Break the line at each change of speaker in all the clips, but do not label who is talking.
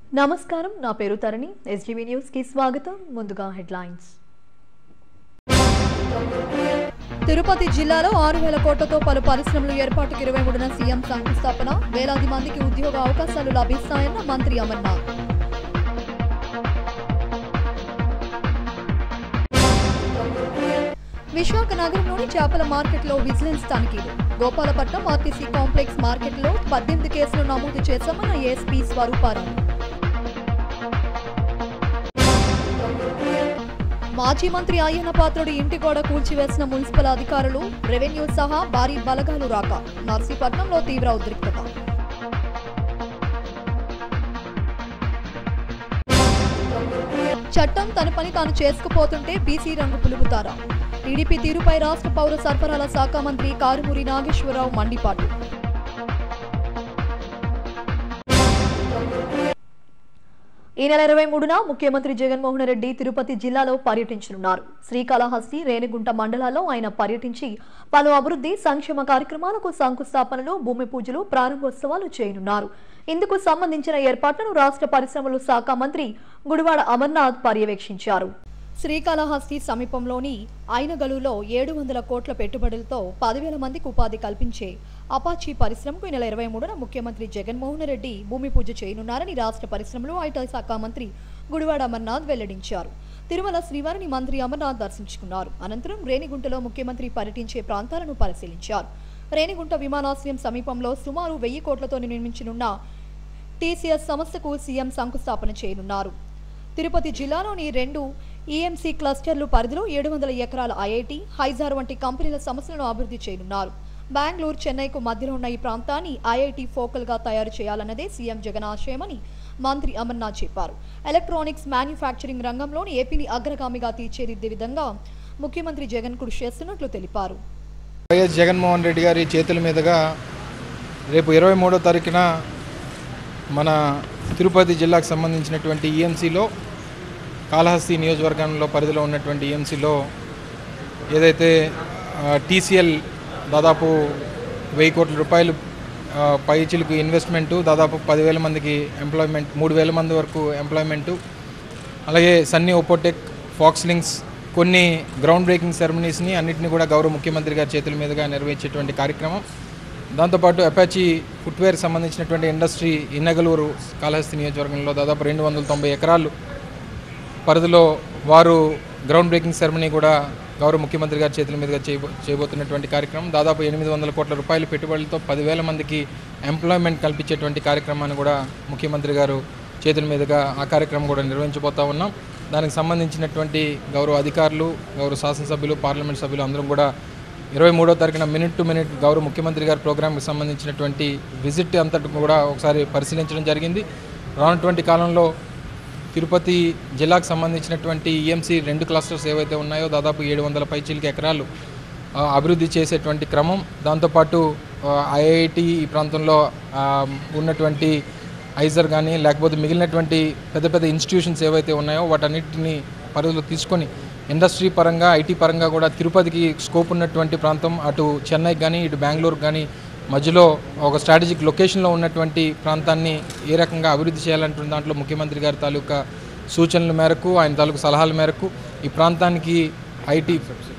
నమస్కారం నా పేరు తరణి ఎస్జీవీ న్యూస్ కి స్వాగతం ముందుగా హెడ్లైన్స్ తిరుపతి జిల్లాలో 6000 కోట్లతో పలు పరిశ్రమలు ఏర్పాటుకు 23న సీఎం శంకుస్థాపన వేలాది మందికి ఉద్యోగ అవకాశాలు లభిస్తాయన్న మంత్రి అమర్నాథ్ విశాఖ నగరంలోని చేపల మార్కెట్లో విజిలెన్స్ తనిఖీలు గోపాలపట్నం ఆర్టీసీ కాంప్లెక్స్ మార్కెట్లో 18 కేసులు నమోదు చేశామన్న ఏఎస్పీ స్వరూపారావు మాజీ మంత్రి అయ్యన్న పాత్రుడి ఇంటి గోడ కూల్చివేసిన మున్సిపల్ అధికారులు రెవెన్యూ సహా భారీ బలగాలు రాక నర్సీపట్నంలో తీవ్ర ఉద్రిక్తత చట్టం తన పని తాను చేసుకుపోతుంటే బీసీ రంగు పులుపుతారా టీడీపీ తీరుపై రాష్ట్ర పౌర సరఫరాల శాఖ మంత్రి కారుమూరి నాగేశ్వరరావు మండిపాటు ఈ నెల 23న ముఖ్యమంత్రి జగన్మోహన్ రెడ్డి తిరుపతి జిల్లాలో పర్యటించనున్నారు. శ్రీకాళహస్తి, రేణిగుంట మండలాల్లో ఆయన పర్యటించి పలు అభివృద్ధి సంక్షేమ కార్యక్రమాలకు శంకుస్థాపనలు, భూమి పూజలు, ప్రారంభోత్సవాలు చేయనున్నారు. ఇందుకు సంబంధించిన ఏర్పాట్లను రాష్ట్ర పరిశ్రమల శాఖ మంత్రి గుడివాడ అమర్నాథ్ పర్యవేక్షించారు. శ్రీకాళహస్తి సమీపంలోని ఐనగలులో 700 కోట్ల పెట్టుబడులతో 10,000 మందికి ఉపాధి కల్పించే అపాచీ పరిశ్రమకు ఈ నెల 23న ముఖ్యమంత్రి జగన్మోహన్ రెడ్డి భూమి పూజ చేయనున్నారని రాష్ట్ర పరిశ్రమలు, ఐటీ శాఖ మంత్రి గుడివాడ అమర్నాథ్ వెల్లడించారు. తిరుమల శ్రీవారిని మంత్రి అమర్నాథ్ దర్శించుకున్నారు. అనంతరం రేణిగుంటలో ముఖ్యమంత్రి పర్యటించే ప్రాంతాలను పరిశీలించారు. రేణిగుంట విమానాశ్రయం సమీపంలో సుమారు 1000 కోట్లతో నిర్మించనున్న టీసీఎస్ సంస్థకు సీఎం శంకుస్థాపన చేయనున్నారు. తిరుపతి జిల్లాలోని 2 ఈఎంసీ క్లస్టర్లు పరిధిలో 700 ఎకరాల ఐఐటీ, హైజార్ వంటి కంపెనీల సంస్థలను అభివృద్ధి చేయనున్నారు. బెంగళూరు, చెన్నైకు మధ్యలో ఉన్న ఈ ప్రాంతాన్ని ఐఐటీ ఫోకల్ గా తయారు చేయాలన్నదే సీఎం జగన్ ఆశయమని మంత్రి అమర్నాథ్ చెప్పారు. ఎలక్ట్రానిక్స్ మ్యానుఫ్యాక్చరింగ్ రంగంలోని ఏపీని అగ్రగామిగా తీర్చిదిద్దే విధంగా ముఖ్యమంత్రి జగన్ కృషి చేస్తున్నట్లు తెలిపారు.
వైఎస్ జగన్మోహన్ రెడ్డి గారి చేతుల మీదుగా రేపు 23వ తారీఖున మన తిరుపతి జిల్లాకు సంబంధించినటువంటి ఈఎంసీలో కాళహస్తి నియోజకవర్గంలో పరిధిలో ఉన్నటువంటి ఈఎంసీలో ఏదైతే టీసీఎల్ దాదాపు 1000 కోట్ల రూపాయలు పైచిలకు ఇన్వెస్ట్మెంటు, దాదాపు 10,000 మందికి ఎంప్లాయ్మెంట్, 3,000 మంది వరకు ఎంప్లాయ్మెంటు, అలాగే సన్నీ ఓపోటెక్, ఫాక్స్ లింక్స్ కొన్ని గ్రౌండ్ బ్రేకింగ్ సెరమనీస్ని అన్నింటినీ కూడా గౌరవ ముఖ్యమంత్రి గారి చేతుల మీదుగా నిర్వహించేటువంటి కార్యక్రమం. దాంతోపాటు అపాచీ ఫుట్వేర్కి సంబంధించినటువంటి ఇండస్ట్రీ ఇన్నగలూరు కాళహస్తి నియోజకవర్గంలో దాదాపు 290 ఎకరాలు పరిధిలో వారు గ్రౌండ్ బ్రేకింగ్ సెరమనీ కూడా గౌరవ ముఖ్యమంత్రి గారి చేతుల మీదుగా చేయబోతున్నటువంటి కార్యక్రమం. దాదాపు 800 కోట్ల రూపాయల పెట్టుబడులతో 10,000 మందికి ఎంప్లాయ్మెంట్ కల్పించేటువంటి కార్యక్రమాన్ని కూడా ముఖ్యమంత్రి గారు చేతుల మీదుగా ఆ కార్యక్రమం కూడా నిర్వహించబోతా ఉన్నాం. దానికి సంబంధించినటువంటి గౌరవ అధికారులు, గౌరవ శాసనసభ్యులు, పార్లమెంట్ సభ్యులు అందరం కూడా 23వ తారీఖున మినిట్ టు మినిట్ గౌరవ ముఖ్యమంత్రి గారి ప్రోగ్రాంకి సంబంధించినటువంటి విజిట్ అంతటి కూడా ఒకసారి పరిశీలించడం జరిగింది. రానున్నటువంటి కాలంలో తిరుపతి జిల్లాకు సంబంధించినటువంటి ఈఎంసీ 2 క్లస్టర్స్ ఏవైతే ఉన్నాయో దాదాపు 700 పైచీలకి ఎకరాలు అభివృద్ధి చేసేటువంటి క్రమం, దాంతోపాటు ఐఐటి ఈ ప్రాంతంలో ఉన్నటువంటి ఐజర్ కానీ లేకపోతే మిగిలినటువంటి పెద్ద పెద్ద ఇన్స్టిట్యూషన్స్ ఏవైతే ఉన్నాయో వాటన్నిటిని పరిధిలో తీసుకొని ఇండస్ట్రీ పరంగా, ఐటీ పరంగా కూడా తిరుపతికి స్కోప్ ఉన్నటువంటి ప్రాంతం, అటు చెన్నైకి కానీ ఇటు బెంగళూరు కానీ మధ్యలో ఒక స్ట్రాటజిక్ లొకేషన్లో ఉన్నటువంటి ప్రాంతాన్ని ఏ రకంగా అభివృద్ధి చేయాలంటున్న దాంట్లో ముఖ్యమంత్రి గారి తాలూకా సూచనల మేరకు, ఆయన తాలూకా సలహాల మేరకు ఈ ప్రాంతానికి ఐటీ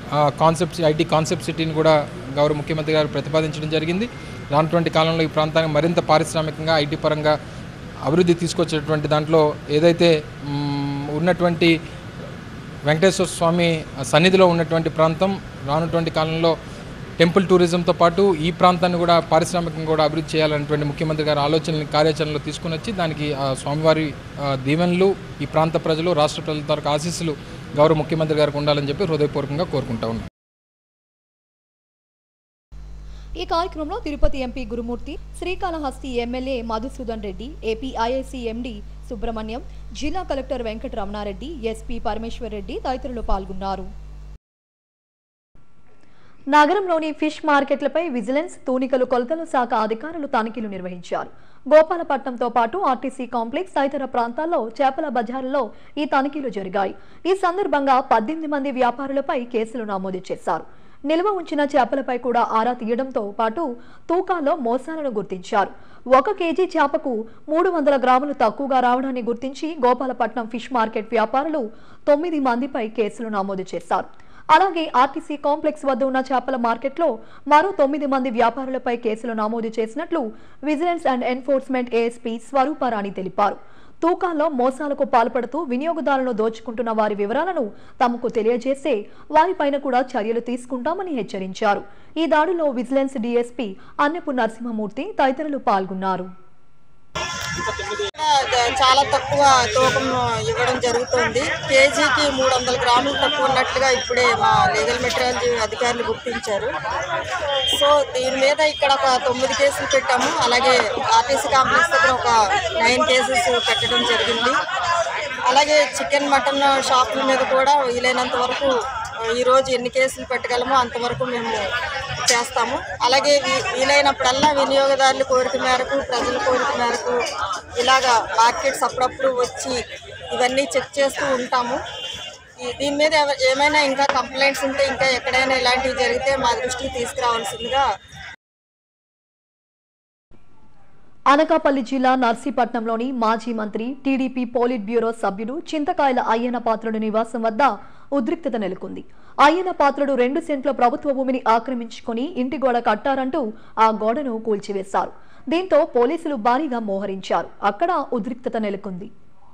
కాన్సెప్ట్ సిటీని కూడా గౌరవ ముఖ్యమంత్రి గారు ప్రతిపాదించడం జరిగింది. రానున్నటువంటి కాలంలో ఈ ప్రాంతానికి మరింత పారిశ్రామికంగా, ఐటీ పరంగా అభివృద్ధి తీసుకొచ్చేటువంటి దాంట్లో ఏదైతే ఉన్నటువంటి వెంకటేశ్వర స్వామి సన్నిధిలో ఉన్నటువంటి ప్రాంతం రానున్నటువంటి కాలంలో టెంపుల్ టూరిజంతో పాటు ఈ ప్రాంతాన్ని కూడా పారిశ్రామికంగా కూడా అభివృద్ధి చేయాలనేటువంటి ముఖ్యమంత్రి గారి ఆలోచనని కార్యాచరణలో తీసుకుని వచ్చి దానికి స్వామివారి దీవెనలు, ఈ ప్రాంత ప్రజలు, రాష్ట్ర ప్రజల తరపు ఆశీస్సులు గౌరవ ముఖ్యమంత్రి గారికి ఉండాలని చెప్పి హృదయపూర్వకంగా కోరుకుంటా ఉన్నాం.
ఈ కార్యక్రమంలో Tirupati MP Gurumurthy, Srikalahasti MLA Madhusudan Reddy, AP IIC MD Subrahmanyam, జిల్లా కలెక్టర్ వెంకట రమణారెడ్డి, ఎస్పీ పరమేశ్వర్ రెడ్డి తదితరులు పాల్గొన్నారు. నగరంలోని ఫిష్ మార్కెట్లపై విజిలెన్స్, తూనికలు కొలతల శాఖ అధికారులు తనిఖీలు నిర్వహించారు. గోపాలపట్నంతో పాటు ఆర్టీసీ కాంప్లెక్స్ తదితర ప్రాంతాల్లో చేపల బజారులో ఈ తనిఖీలు జరిగాయి. ఈ సందర్భంగా 18 మంది వ్యాపారులపై కేసులు నమోదు చేశారు. నిల్వ ఉంచిన చేపలపై కూడా ఆరా తీయడంతో పాటు తూకాల్లో మోసాలను గుర్తించారు. 1 కేజీ చేపకు 300 గ్రాములు తక్కువగా రావడాన్ని గుర్తించి గోపాలపట్నం ఫిష్ మార్కెట్ వ్యాపారులు 9 మందిపై కేసులు నమోదు చేశారు. అలాగే ఆర్టీసీ కాంప్లెక్స్ వద్ద ఉన్న చేపల మార్కెట్లో మరో 9 మంది వ్యాపారులపై కేసులు నమోదు చేసినట్లు vigilance and enforcement ASP Swarupa Rani తెలిపారు. తూకాల్లో మోసాలకు పాల్పడుతూ వినియోగదారులను దోచుకుంటున్న వారి వివరాలను తమకు తెలియజేస్తే వారిపైన కూడా చర్యలు తీసుకుంటామని హెచ్చరించారు. ఈ దాడిలో విజిలెన్స్ డీఎస్పీ అన్నపు నరసింహమూర్తి తదితరులు పాల్గొన్నారు.
చాలా తక్కువ తూకం ఇవ్వడం జరుగుతుంది. కేజీకి 300 గ్రాములు తక్కువ ఉన్నట్లుగా ఇప్పుడే మా లీగల్ మెటీరియల్ అధికారులు గుర్తించారు. సో దీని మీద ఇక్కడ ఒక 9 కేసులు పెట్టాము. అలాగే ఆర్టీసీ కాంప్లెక్స్ దగ్గర ఒక 9 కేసెస్ పెట్టడం జరిగింది. అలాగే చికెన్ మటన్ షాపుల మీద కూడా వీలైనంత వరకు ఈరోజు ఎన్ని కేసులు పెట్టగలమో అంతవరకు మేము చేస్తాము. అలాగే వీలైనప్పుడల్లా వినియోగదారుల కోరిక మేరకు, ప్రజల కోరిక మేరకు ఇలాగా మార్కెట్స్ అప్పుడప్పుడు వచ్చి ఇవన్నీ చెక్ చేస్తూ ఉంటాము. దీని మీద ఏమైనా ఇంకా కంప్లైంట్స్ ఉంటే, ఇంకా ఎక్కడైనా ఇలాంటివి జరిగితే మా దృష్టికి తీసుకురావాల్సిందిగా.
అనకాపల్లి జిల్లా నర్సీపట్నంలోని మాజీ మంత్రి టీడీపీ పోలిట్ బ్యూరో సభ్యుడు చింతకాయల అయ్యన్న పాత్రుడు నివాసం వద్ద ఉద్రిక్తత నెలకొంది. అయ్యన్న పాత్రుడు 2 సెంట్ల ప్రభుత్వ భూమిని ఆక్రమించుకుని ఇంటి గోడ కట్టారంటూ ఆ గోడను కూల్చివేశారు. దీంతో పోలీసులు భారీగా మోహరించారు. అక్కడ ఉద్రిక్తత నెలకొంది.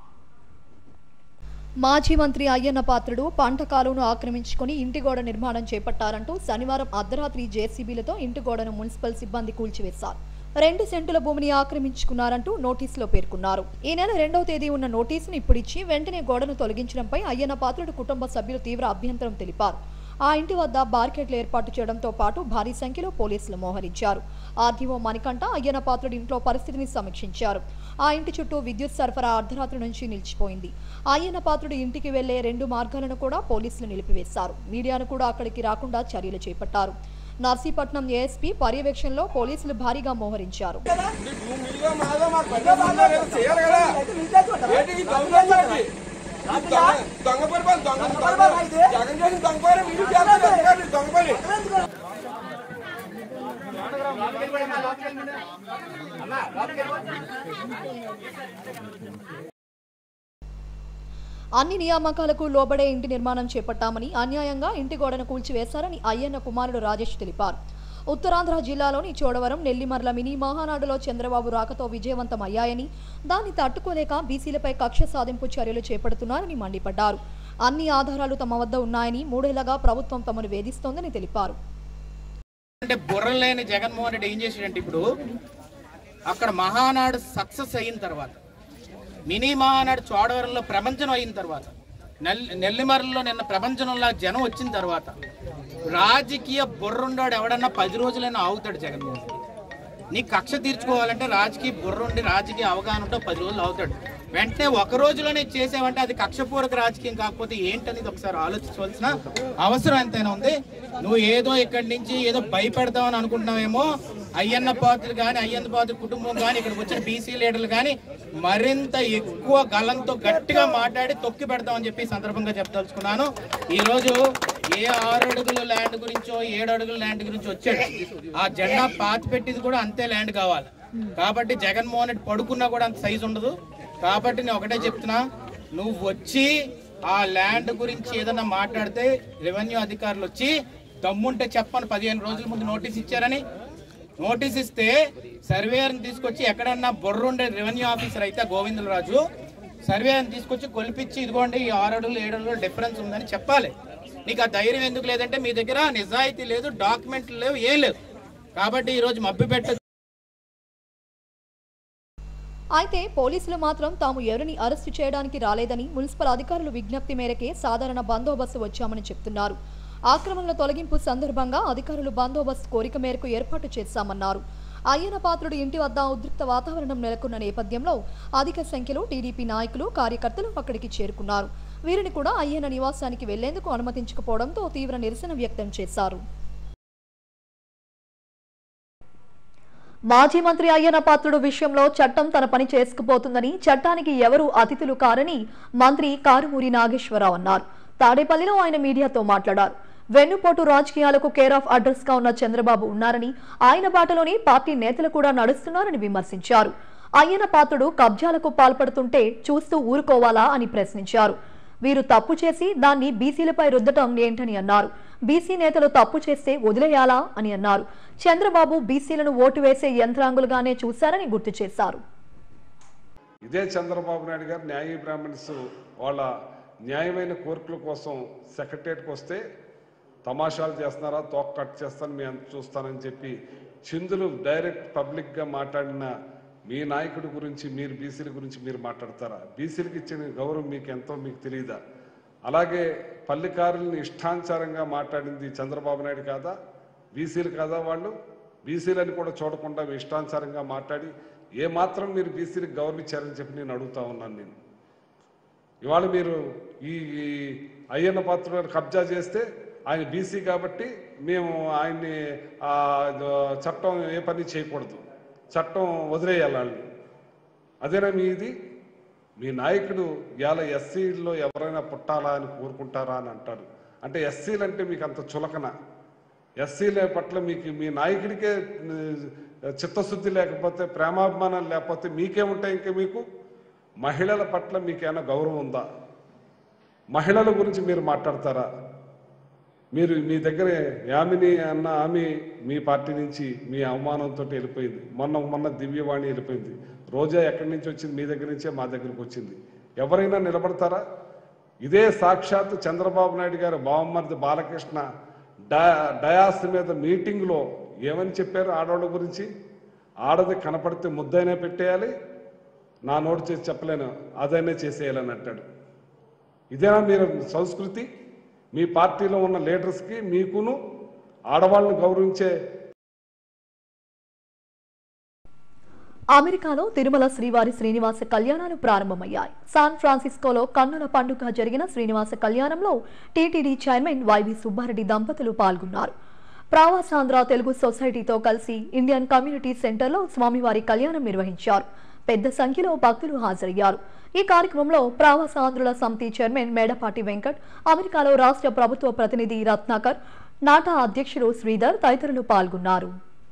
మాజీ మంత్రి అయ్యన్న పాత్రుడు పంట కాలువను ఆక్రమించుకుని ఇంటి గోడ నిర్మాణం చేపట్టారంటూ శనివారం అర్ధరాత్రి జేసీబీలతో ఇంటి గోడను మున్సిపల్ సిబ్బంది కూల్చివేశారు. 2 సెంటుల భూమిని ఆక్రమించుకున్నారంటూ నోటీసులో పేర్కొన్నారు. ఈ నెల 2వ తేదీ ఉన్న నోటీసును ఇప్పుడిచ్చి వెంటనే గోడను తొలగించడంపై అయ్యన్న పాత్రుడు కుటుంబ సభ్యులు తీవ్ర అభ్యంతరం తెలిపారు. ఆ ఇంటి వద్ద బార్కెట్లు ఏర్పాటు చేయడంతో పాటు భారీ సంఖ్యలో పోలీసులు మోహరించారు. ఆర్డీఓ మణికంఠ అయ్యన్న పాత్రుడి ఇంట్లో పరిస్థితిని సమీక్షించారు. ఆ ఇంటి చుట్టూ విద్యుత్ సరఫరా అర్ధరాత్రి నుంచి నిలిచిపోయింది. అయ్యన్న పాత్రుడి ఇంటికి వెళ్లే 2 మార్గాలను కూడా పోలీసులు నిలిపివేశారు. మీడియాను కూడా అక్కడికి రాకుండా చర్యలు చేపట్టారు. నర్సీపట్నం ఏఎస్పీ పర్యవేక్షణలో పోలీసులు భారీగా మోహరించారు. అన్ని నియామకాలకు లోబడే ఇంటి నిర్మాణం చేపట్టామని, అన్యాయంగా ఇంటి గోడను కూల్చివేశారని అయ్యన్న కుమారుడు రాజేష్ తెలిపారు. ఉత్తరాంధ్ర జిల్లాలోని చోడవరం, నెల్లిమర్ల మినీ మహానాడులో చంద్రబాబు రాకతో విజయవంతం అయ్యాయని, దాన్ని తట్టుకోలేక బీసీలపై కక్ష సాధింపు చర్యలు చేపడుతున్నారని మండిపడ్డారు. అన్ని ఆధారాలు తమ వద్ద ఉన్నాయని, 3 ఏళ్లుగా ప్రభుత్వం తమను వేధిస్తోందని తెలిపారు.
అంటే బుర్రలేని జగన్మోహన్ రెడ్డి ఏం చేశాడంటే, ఇప్పుడు అక్కడ మహానాడు సక్సెస్ అయిన తర్వాత, మినీ మహానాడు చోడవరంలో ప్రపంచం అయిన తర్వాత, నెల్లిమర్లలో నిన్న ప్రపంచంలో జనం వచ్చిన తర్వాత, రాజకీయ బుర్రుండాడు ఎవడన్నా 10 రోజులైనా ఆగుతాడు జగన్మోహన్ రెడ్డి. నీ కక్ష తీర్చుకోవాలంటే రాజకీయ బుర్రుండి, రాజకీయ అవగాహన ఉంటే 10 రోజులు అవుతాడు. వెంటనే 1 రోజులోనే చేసావంటే అది కక్షపూర్వక రాజకీయం కాకపోతే ఏంటనేది ఒకసారి ఆలోచించవలసిన అవసరం ఎంతైనా ఉంది. నువ్వు ఏదో ఇక్కడి నుంచి ఏదో భయపెడతావని అనుకుంటున్నావేమో. అయ్యన్న పాత్రుడు కానీ, అయ్యన్న పాత్రుడు కుటుంబం కానీ, ఇక్కడికి వచ్చిన బీసీ లీడర్లు కానీ మరింత ఎక్కువ గలంతో గట్టిగా మాట్లాడి తొక్కి పెడతామని చెప్పి సందర్భంగా చెప్పదలుచుకున్నాను. ఈరోజు ఏ 6 అడుగుల ల్యాండ్ గురించో 7 అడుగుల ల్యాండ్ గురించి వచ్చాడు, ఆ జెండా పాతి పెట్టింది కూడా అంతే ల్యాండ్ కావాలి. కాబట్టి జగన్మోహన్ రెడ్డి పడుకున్నా కూడా అంత సైజు ఉండదు. కాబట్టి నేను ఒకటే చెప్తున్నా, నువ్వు వచ్చి ఆ ల్యాండ్ గురించి ఏదన్నా మాట్లాడితే రెవెన్యూ అధికారులు వచ్చి దమ్ముంటే చెప్పని 15 రోజుల ముందు నోటీస్ ఇచ్చారని, నోటీస్ ఇస్తే సర్వేయర్ని తీసుకొచ్చి ఎక్కడన్నా బొర్రుండే రెవెన్యూ ఆఫీసర్ అయితే గోవిందరాజు సర్వేయర్ని తీసుకొచ్చి కొలిపించి ఇదిగోండి ఈ 6 అడుగులు 7 అడుగులు డిఫరెన్స్ ఉందని చెప్పాలి. నీకు ఆ ధైర్యం ఎందుకు లేదంటే మీ దగ్గర నిజాయితీ లేదు, డాక్యుమెంట్లు లేవు, ఏం లేదు. కాబట్టి ఈరోజు మభ్యపెట్ట.
అయితే పోలీసులు మాత్రం తాము ఎవరిని అరెస్టు చేయడానికి రాలేదని, మున్సిపల్ అధికారులు విజ్ఞప్తి మేరకే సాధారణ బందోబస్తు వచ్చామని చెప్తున్నారు. ఆక్రమణల తొలగింపు సందర్భంగా అధికారులు బందోబస్తు కోరిక మేరకు ఏర్పాటు చేశామన్నారు. అయ్యన్న పాత్రుడి ఇంటి వద్ద ఉద్రిక్త వాతావరణం నెలకొన్న నేపథ్యంలో అధిక సంఖ్యలో టీడీపీ నాయకులు, కార్యకర్తలు అక్కడికి చేరుకున్నారు. వీరిని కూడా అయ్యన్న నివాసానికి వెళ్లేందుకు అనుమతించకపోవడంతో తీవ్ర నిరసన వ్యక్తం చేశారు. మాజీ మంత్రి అయ్యన్న పాత్రుడు విషయంలో చట్టం తన పని చేసుకుపోతుందని, చట్టానికి ఎవరూ అతిథులు కారని మంత్రి కారుమూరి నాగేశ్వరరావు అన్నారు. తాడేపల్లిలో ఆయన మీడియాతో మాట్లాడారు. వెన్నుపోటు రాజకీయాలకు కేర్ ఆఫ్ అడ్రస్ గా ఉన్న చంద్రబాబు ఉన్నారని, ఆయన బాటలోనే పార్టీ నేతలు కూడా నడుస్తున్నారని విమర్శించారు. అయ్యన పాత్రుడు కబ్జాలకు పాల్పడుతుంటే చూస్తూ ఊరుకోవాలా అని ప్రశ్నించారు. వీరు తప్పు చేసి దాన్ని బీసీలపై రుద్దటం ఏంటని అన్నారు. బీసీ నేతలు తప్పు చేస్తే వదిలేయాలా అని అన్నారు. చంద్రబాబు బీసీలను ఓటు వేసే యంత్రాంగులుగానే చూశారని గుర్తు చేశారు.
ఇదే చంద్రబాబు నాయుడు గారు న్యాయ బ్రాహ్మణ్స్ వాళ్ళ న్యాయమైన కోరికల కోసం సెక్రటరియట్కి వస్తే తమాషాలు చేస్తున్నారా, తోక కట్ చేస్తాను మీ అంత చూస్తానని చెప్పి చిందులు డైరెక్ట్ పబ్లిక్గా మాట్లాడిన మీ నాయకుడి గురించి మీరు బీసీల గురించి మీరు మాట్లాడతారా? బీసీలకు ఇచ్చిన గౌరవం మీకు ఎంతో మీకు తెలియదా? అలాగే పల్లికారుల్ని ఇష్టానుసారంగా మాట్లాడింది చంద్రబాబు నాయుడు కాదా? బీసీలు కాదా? వాళ్ళు బీసీలని కూడా చూడకుండా ఇష్టానుసారంగా మాట్లాడి ఏమాత్రం మీరు బీసీలకు గౌరవం ఇచ్చారని చెప్పి నేను అడుగుతా ఉన్నాను. నేను ఇవాళ మీరు ఈ అయ్యన్న పాత్రుడు కబ్జా చేస్తే ఆయన బీసీ కాబట్టి మేము ఆయన్ని చట్టం ఏ పని చేయకూడదు, చట్టం వదిలేయాలి. అదేనా మీది? మీ నాయకుడు ఇవాళ ఎస్సీల్లో ఎవరైనా పుట్టాలా అని కోరుకుంటారా అని అంటారు. అంటే ఎస్సీలు అంటే మీకు అంత చులకన? ఎస్సీల పట్ల మీకు మీ నాయకుడికే చిత్తశుద్ధి లేకపోతే, ప్రేమాభిమానాలు లేకపోతే మీకేముంటాయి? ఇంకా మీకు మహిళల పట్ల మీకేమైనా గౌరవం ఉందా? మహిళల గురించి మీరు మాట్లాడతారా? మీరు మీ దగ్గర యామిని అన్న ఆమె మీ పార్టీ నుంచి మీ అవమానంతో వెళ్ళిపోయింది. మొన్న దివ్యవాణి వెళ్ళిపోయింది. రోజా ఎక్కడి నుంచి వచ్చింది? మీ దగ్గర నుంచే మా దగ్గరికి వచ్చింది. ఎవరైనా నిలబడతారా? ఇదే సాక్షాత్ చంద్రబాబు నాయుడు గారు బావమరిది బాలకృష్ణ డయాస్ మీద మీటింగ్లో ఏమని చెప్పారు ఆడవాళ్ళ గురించి? ఆడది కనపడితే ముద్దైనా పెట్టేయాలి, నా నోటు చేసి చెప్పలేను, అదైనా చేసేయాలని అంటాడు. ఇదేనా మీరు సంస్కృతి? మీ పార్టీలో ఉన్న లీడర్స్కి మీకును ఆడవాళ్ళని గౌరవించే?
అమెరికాలో తిరుమల శ్రీవారి శ్రీనివాస కళ్యాణాలు ప్రారంభమయ్యాయి. శాన్ ఫ్రాన్సిస్కోలో కన్నుల పండుగ జరిగిన శ్రీనివాస కళ్యాణంలో టీటీడీ చైర్మన్ వైవి సుబ్బారెడ్డి దంపతులు పాల్గొన్నారు. ప్రవాసాంధ్ర తెలుగు సొసైటీతో కలిసి ఇండియన్ కమ్యూనిటీ సెంటర్లో స్వామివారి కళ్యాణం నిర్వహించారు. పెద్ద సంఖ్యలో భక్తులు హాజరయ్యారు. ఈ కార్యక్రమంలో ప్రవాసాంధ్రుల సమితి చైర్మన్ మేడపాటి వెంకట్, అమెరికాలో రాష్ట్ర ప్రభుత్వ ప్రతినిధి రత్నాకర్, నాటా అధ్యక్షుడు శ్రీధర్ తదితరులు పాల్గొన్నారు.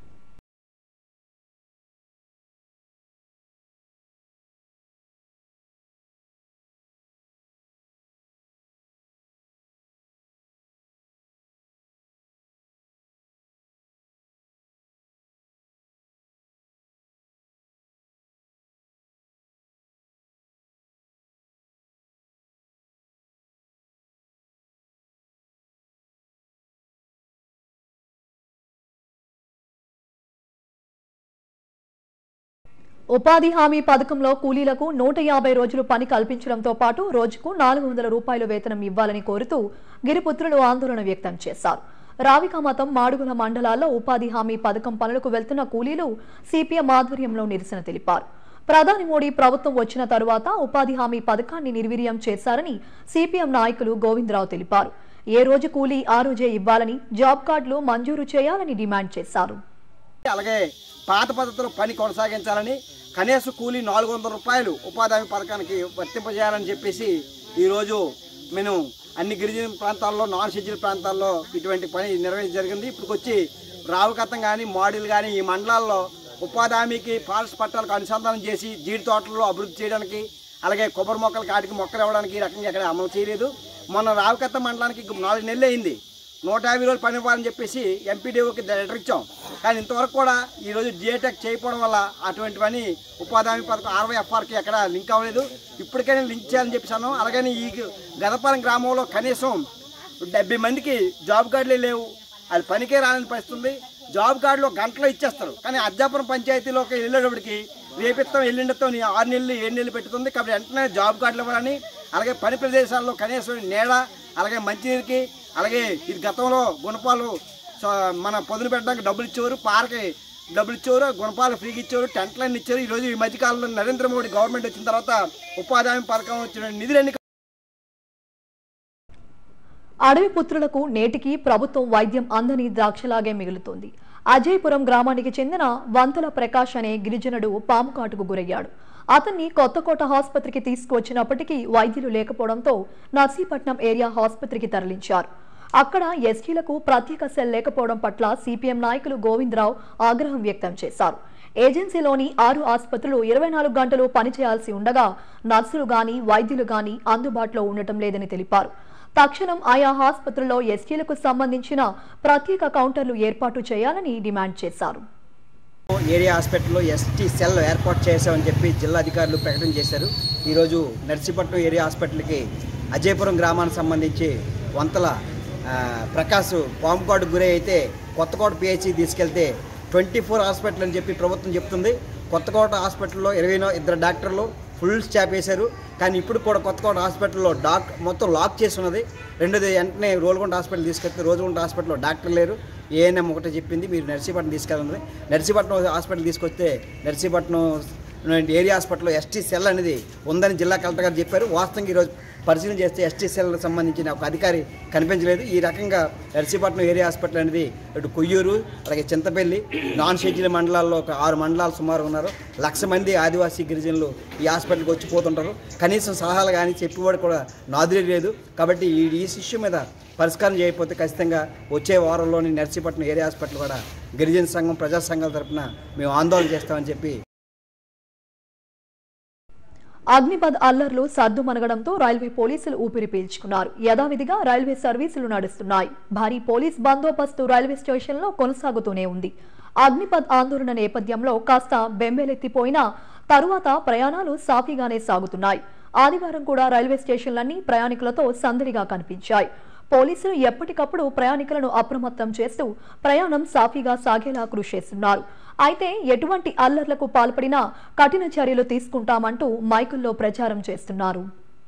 ఉపాధి హామీ పథకంలో కూలీలకు 150 రోజులు పని కల్పించడంతో పాటు రోజుకు 400 రూపాయలు వేతనం ఇవ్వాలని కోరుతూ గిరిపుత్రులు ఆందోళన వ్యక్తం చేశారు. రావికామతం, మాడుగుల మండలాల్లో ఉపాధి హామీ పథకం పనులకు వెళ్తున్న కూలీలు సిపిఎం ఆధ్వర్యంలో నిరసన తెలిపారు. ప్రధాని మోడీ ప్రభుత్వం వచ్చిన తరువాత ఉపాధి హామీ పథకాన్ని నిర్వీర్యం చేశారని సిపిఎం నాయకులు గోవిందరావు తెలిపారు. ఏ రోజు కూలీ ఆ రోజే ఇవ్వాలని, జాబ్ కార్డులు మంజూరు చేయాలని డిమాండ్ చేశారు.
అలాగే పాత పద్ధతిలో పని కొనసాగించాలని, కనీస కూలీ 400 రూపాయలు ఉపాధి హామీ పథకానికి వర్తింపజేయాలని చెప్పేసి ఈరోజు మేము అన్ని గిరిజన ప్రాంతాల్లో, నాన్ షెడ్యూల్ ప్రాంతాల్లో ఇటువంటి పని నిర్వహించడం జరిగింది. ఇప్పటికొచ్చి రావుకతం కానీ, మాడ్యూల్ కానీ ఈ మండలాల్లో ఉపాధి హామీకి ఫారెస్ట్ పట్టాలకు అనుసంధానం చేసి జీడి తోటల్లో అభివృద్ధి చేయడానికి, అలాగే కొబ్బరి మొక్కలు కాటికి మొక్కలు ఇవ్వడానికి ఈ రకంగా ఎక్కడ అమలు చేయలేదు. మొన్న రావుకత్త మండలానికి 4 నెలలు అయింది. 150 రోజులు పని ఇవ్వాలని చెప్పేసి ఎంపీడీఓకి లెటర్ ఇచ్చాం. కానీ ఇంతవరకు కూడా ఈరోజు జిఏటెక్ చేయకపోవడం వల్ల అటువంటి పని ఉపాధి హామీ పథకం 60FRకి ఎక్కడ లింక్ అవ్వలేదు. ఇప్పటికైనా లింక్ చేయాలని చెప్పేసాను. అలాగని ఈ గదపాలెం గ్రామంలో కనీసం 70 మందికి జాబ్ కార్డులే లేవు. అది పనికే రాని పరిస్థితుంది. జాబ్ కార్డులో గంటలో ఇచ్చేస్తారు. కానీ అధ్యాపన పంచాయతీలోకి వెళ్ళేటప్పటికి రేపిస్తాం, ఎల్లుండిస్తాం 6 నెలలు 7 నెలలు పెట్టుతుంది. కాబట్టి వెంటనే జాబ్ కార్డులు ఇవ్వాలని, అలాగే పని ప్రదేశాల్లో కనీసం నీడ, అలాగే మంచినీరుకి, అలాగే ఇది గతంలో గుణపాలు మన పొదును పెట్టడానికి డబ్బులు ఇచ్చేవారు, పారకి డబ్బులు ఇచ్చేవారు, గుణపాలు ఫ్రీగా ఇచ్చేవారు, టెంట్లన్నీ ఇచ్చారు. ఈరోజు ఈ మధ్యకాలంలో నరేంద్ర మోడీ గవర్నమెంట్ వచ్చిన తర్వాత ఉపాధి హామీ పథకం వచ్చిన నిధులన్నీ.
అడవి పుత్రులకు నేటికి ప్రభుత్వం వైద్యం అందని ద్రాక్షలాగే మిగులుతోంది. అజయపురం గ్రామానికి చెందిన వంతుల ప్రకాష్ అనే గిరిజనుడు పాము కాటుకు గురయ్యాడు. అతన్ని కొత్తకోట ఆసుపత్రికి తీసుకువచ్చినప్పటికీ వైద్యులు లేకపోవడంతో నర్సీపట్నం ఏరియా ఆసుపత్రికి తరలించారు. అక్కడ ఎస్టీలకు ప్రత్యేక సెల్ లేకపోవడం పట్ల సిపిఎం నాయకులు గోవిందరావు ఆగ్రహం వ్యక్తం చేశారు. ఏజెన్సీలోని 6 ఆసుపత్రులు 24 గంటలు పనిచేయాల్సి ఉండగా నర్సులు గాని వైద్యులు గాని అందుబాటులో ఉండటం లేదని తెలిపారు. తక్షణం ఆయా ఆసుపత్రుల్లో ఎస్టీలకు సంబంధించిన ప్రత్యేక కౌంటర్లు ఏర్పాటు చేయాలని డిమాండ్ చేశారు.
ఏరియా హాస్పిటల్లో ఎస్టీ సెల్ ఏర్పాటు చేశామని చెప్పి జిల్లా అధికారులు ప్రకటన చేశారు. ఈరోజు నర్సీపట్నం ఏరియా హాస్పిటల్కి అజయపురం గ్రామానికి సంబంధించి వంతల ప్రకాష్ పాంపుకాటుకు గురై అయితే కొత్తకోట పిహెచ్సి తీసుకెళ్తే 24 హాస్పిటల్ అని చెప్పి ప్రభుత్వం చెప్తుంది. కొత్తకోట హాస్పిటల్లో 22 డాక్టర్లు ఫుల్ స్టాఫ్ వేశారు. కానీ ఇప్పుడు కూడా కొత్తకోట హాస్పిటల్లో మొత్తం లాక్ చేసి ఉన్నది. రెండోది వెంటనే రోల్గొండ హాస్పిటల్ తీసుకెళ్తే రోల్గొండ హాస్పిటల్లో డాక్టర్ లేరు. ఏఎన్ఎం ఒకటే చెప్పింది మీరు నర్సీపట్నం తీసుకెళ్ళండి. నర్సీపట్నం హాస్పిటల్ తీసుకొస్తే నర్సీపట్నం ఏరియా హాస్పిటల్లో ఎస్టీ సెల్ అనేది ఉందని జిల్లా కలెక్టర్ గారు చెప్పారు. వాస్తవంగా ఈరోజు పరిశీలన చేస్తే ఎస్టీ సెల్కి సంబంధించిన ఒక అధికారి కనిపించలేదు. ఈ రకంగా నర్సీపట్నం ఏరియా హాస్పిటల్ అనేది ఇటు కొయ్యూరు అలాగే చింతపల్లి నాన్ షెడ్యూల్ మండలాల్లో ఒక 6 మండలాలు సుమారు ఉన్నారు. 1,00,000 మంది ఆదివాసీ గిరిజనులు ఈ హాస్పిటల్కి వచ్చిపోతుంటారు. కనీసం సలహాలు కానీ చెప్పేవాడు కూడా నాదులే లేదు. కాబట్టి ఈ ఇష్యూ మీద పరిష్కారం చేయకపోతే ఖచ్చితంగా వచ్చే వారంలోని నర్సీపట్నం ఏరియా హాస్పిటల్ కూడా గిరిజన సంఘం ప్రజా సంఘాల తరఫున మేము ఆందోళన చేస్తామని చెప్పి.
అగ్నిపథ్ అల్లర్లు సర్దుమనగడంతో రైల్వే పోలీసులు ఊపిరి పీల్చుకున్నారు. యథావిధిగా రైల్వే సర్వీసులు నడుస్తున్నాయి. భారీ పోలీస్ బందోబస్తు రైల్వే స్టేషన్లో కొనసాగుతూనే ఉంది. అగ్నిపథ్ ఆందోళన నేపథ్యంలో కాస్త బెంబేలెత్తిపోయినా తరువాత ప్రయాణాలు సాఫీగానే సాగుతున్నాయి. ఆదివారం కూడా రైల్వే స్టేషన్లన్నీ ప్రయాణికులతో సందడిగా కనిపించాయి. పోలీసులు ఎప్పటికప్పుడు ప్రయాణికులను అప్రమత్తం చేస్తూ ప్రయాణం సాఫీగా సాగేలా కృషి చేస్తున్నారు. అయితే ఎటువంటి అల్లర్లకు పాల్పడినా కఠిన చర్యలు తీసుకుంటామంటూ మైకుల్లో ప్రచారం చేస్తున్నారు.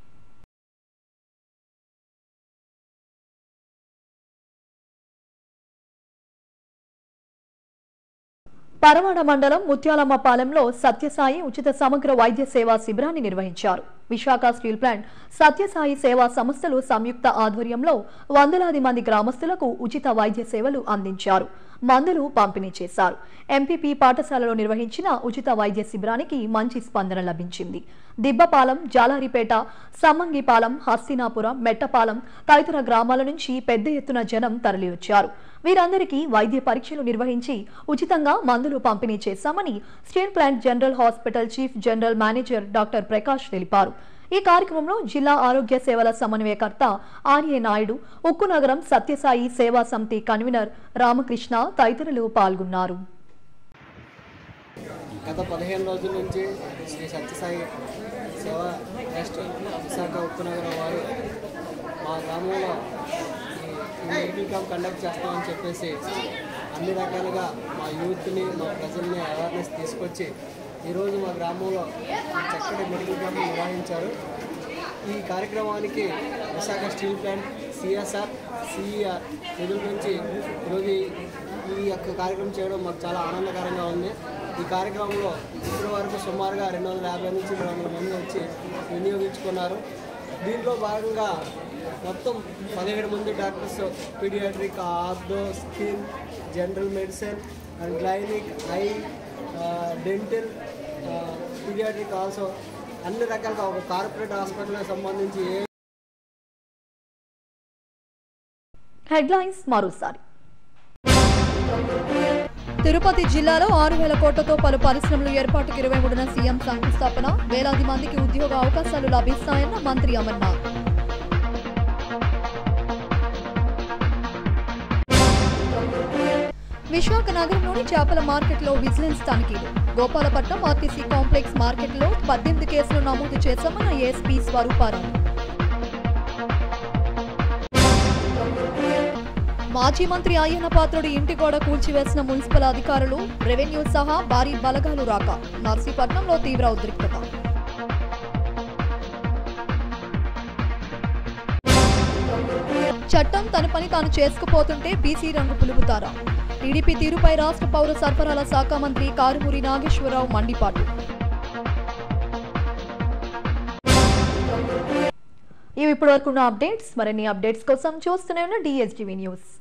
పరవాడ మండలం ముత్యాలమ్మపాలెంలో సత్యసాయి ఉచిత సమగ్ర వైద్య సేవా శిబిరాన్ని నిర్వహించారు. విశాఖ స్టీల్ ప్లాంట్, సత్యసాయి సేవా సంస్థలు సంయుక్త ఆధ్వర్యంలో వందలాది మంది గ్రామస్తులకు ఉచిత వైద్య సేవలు అందించారు. మందులు పంపిణీ చేశారు. ఎంపీపీ పాఠశాలలో నిర్వహించిన ఉచిత వైద్య శిబిరానికి మంచి స్పందన లభించింది. దిబ్బపాలెం, జాలారిపేట, సమ్మంగిపాలెం, హస్తినాపురం, మెట్టపాలెం తదితర గ్రామాల నుంచి పెద్ద ఎత్తున జనం తరలివచ్చారు. వీరందరికీ వైద్య పరీక్షలు నిర్వహించి ఉచితంగా మందులు పంపిణీ చేశామని steel plant general hospital chief general manager doctor Prakash తెలిపారు. ఈ కార్యక్రమంలో జిల్లా ఆరోగ్య సేవల సమన్వయకర్త ఆర్ఏ నాయుడు, ఉక్కునగరం సత్యసాయి సేవా సమితి కన్వీనర్ రామకృష్ణ తదితరులు పాల్గొన్నారు.
గత 15 రోజుల నుంచి శ్రీ సత్యసాయి సేవా ట్రస్ట్ విశాఖ ఉక్కునగరం వారు మా గ్రామంలో మెడికల్ క్యాంప్ కండక్ట్ చేస్తామని చెప్పేసి అన్ని రకాలుగా మా యూత్ని, మా ప్రజల్ని అవేర్నెస్ తీసుకొచ్చి ఈరోజు మా గ్రామంలో చక్కటి మెడికల్ క్యాంప్ నిర్వహించారు. ఈ కార్యక్రమానికి Visakha steel plant, CSR, CER నిధుల నుంచి ఈరోజు ఈ యొక్క కార్యక్రమం చేయడం మాకు చాలా ఆనందకరంగా ఉంది. ఈ కార్యక్రమంలో ఇప్పటి వరకు సుమారుగా 250 నుంచి 300 మంది వచ్చి వినియోగించుకున్నారు. దీంట్లో భాగంగా మొత్తం 17 మంది doctors paediatric, ortho, skin, general medicine and gynaec, eye, dental, paediatric also అన్ని రకాలుగా ఒక కార్పొరేట్ హాస్పిటల్కి సంబంధించి
హెడ్లైన్స్ మరోసారి. తిరుపతి జిల్లాలో 6,000 కోట్లతో పలు పరిశ్రమలు ఏర్పాటుకు 23న సీఎం శంకుస్థాపన. వేలాది మందికి ఉద్యోగ అవకాశాలు లభిస్తాయన్న మంత్రి అమర్నాథ్. విశాఖ నగరంలోని చేపల మార్కెట్లో విజిలెన్స్ తనిఖీలు. గోపాలపట్నం ఆర్టీసీ కాంప్లెక్స్ మార్కెట్లో 18 కేసులు నమోదు చేశామన్న ఏఎస్పీ స్వరూపారావు. మాజీ మంత్రి అయ్యన్న పాత్రుడి ఇంటి గోడ కూల్చివేసిన మున్సిపల్ అధికారులు, రెవెన్యూ సహా భారీ బలగాలు రాక. నర్సీపట్నంలో తీవ్ర ఉద్రిక్తత. చట్టం తన పని తాను చేసుకుపోతుంటే బీసీ రంగు పులుపుతారా? టీడీపీ తీరుపై రాష్ట్ర పౌర సరఫరాల శాఖ మంత్రి కారుమూరి నాగేశ్వరరావు మండిపాటు. ఇవి ఇప్పటివరకున్న అప్డేట్స్. మరిన్ని అప్డేట్స్ కోసం చూస్తూనే ఉన్న DSTV న్యూస్.